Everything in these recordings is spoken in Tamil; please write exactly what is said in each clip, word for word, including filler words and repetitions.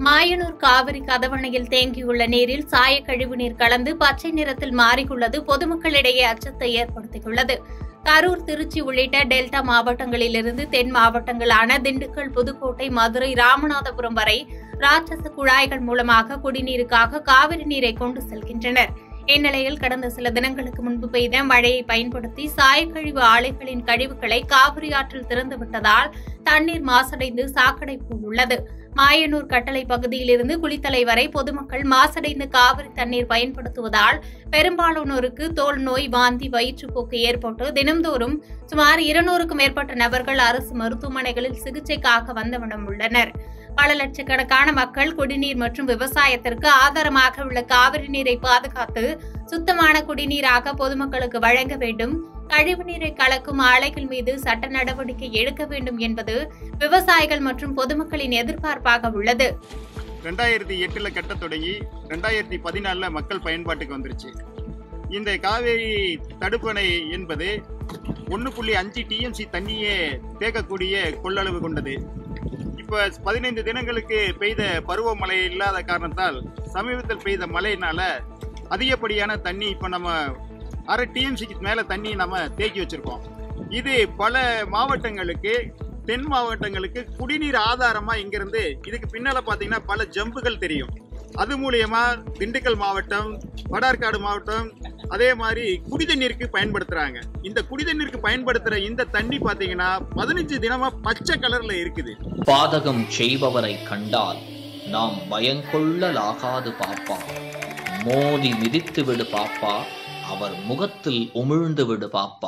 மாயனூர் காவிரி கதவணையில் தேங்கியுள்ள நீரில் சாய கழிவு நீர் கலந்து பச்சை நிறத்தில் மாறியுள்ளது பொதுமக்களிடையே அச்சத்தை ஏற்படுத்தியுள்ளது. கரூர், திருச்சி உள்ளிட்ட டெல்டா மாவட்டங்களிலிருந்து தென் மாவட்டங்களான திண்டுக்கல், புதுக்கோட்டை, மதுரை, ராமநாதபுரம் வரை ராட்சச குழாய்கள் மூலமாக குடிநீருக்காக காவிரி நீரை கொண்டு செல்கின்றனர். இந்நிலையில் கடந்த சில தினங்களுக்கு முன்பு பெய்த மழையை பயன்படுத்தி சாயக்கழிவு ஆலைகளின் கழிவுகளை காவிரி ஆற்றில் திறந்துவிட்டதால் தண்ணீர் மாசடைந்து சாக்கடை போல் உள்ளது. மாயனூர் கட்டளை பகுதியிலிருந்து குளித்தலை வரை பொதுமக்கள் மாசடைந்த காவிரி தண்ணீர் பயன்படுத்துவதால் பெரும்பாலானோருக்கு தோல் நோய், வாந்தி, வயிற்றுப்போக்கு ஏற்பட்டு தினந்தோறும் சுமார் இருநூறுக்கும் மேற்பட்ட நபர்கள் அரசு மருத்துவமனைகளில் சிகிச்சைக்காக வந்தவண்ணம் உள்ளனர். பல லட்சக்கணக்கான மக்கள் குடிநீர் மற்றும் விவசாயத்திற்கு ஆதாரமாக உள்ள காவிரி நீரை பாதுகாத்து சுத்தமான குடிநீராக பொதுமக்களுக்கு வழங்க வேண்டும். கழிவுநீரை கலக்கும் ஆலைகள் மீது சட்ட நடவடிக்கை எடுக்க வேண்டும் என்பது விவசாயிகள் மற்றும் பொதுமக்களின் எதிர்பார்ப்பாக உள்ளது. ரெண்டாயிரத்தி எட்டுல கட்ட தொடங்கி ரெண்டாயிரத்தி பதினாலுல மக்கள் பயன்பாட்டுக்கு வந்துருச்சு. இந்த காவேரி தடுப்பணை என்பது ஒன்னு புள்ளி அஞ்சு டிஎம்சி தண்ணியே தேக்கக்கூடிய கொள்ளளவு கொண்டது. இப்ப பதினைந்து தினங்களுக்கு பெய்த பருவமழை இல்லாத காரணத்தால் சமீபத்தில் பெய்த மழையினால அதிகப்படியான தண்ணி இப்ப நம்ம அரை டிஎம்சிக்கு மேல தண்ணி நம்ம தேக்கி வச்சிருக்கோம். இது பல மாவட்டங்களுக்கு, தென் மாவட்டங்களுக்கு குடிநீர் ஆதாரமா இங்கிருந்து இதுக்கு பின்னால பாத்தீங்கன்னா பல ஜம்புகள் தெரியும். அது மூலியமா திண்டுக்கல் மாவட்டம், வடார்காடு மாவட்டம் அதே மாதிரி குடிதண்ணீருக்கு பயன்படுத்துறாங்க. இந்த குடிதண்ணீருக்கு பயன்படுத்துற இந்த தண்ணி பாத்தீங்கன்னா பதினஞ்சு தினமா பச்சை கலர்ல இருக்குது. பாதகம் செய்பவரை கண்டால் நாம் பயங்கொள்ளலாகாது பாப்பா, மோதி மிதித்து விடு பாப்பா, அவர் முகத்தில் உமிழ்ந்து விடு பாப்பா.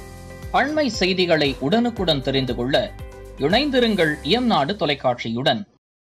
அண்மை செய்திகளை உடனுக்குடன் தெரிந்து கொள்ள இணைந்திருங்கள் இயம்நாடு தொலைக்காட்சியுடன்.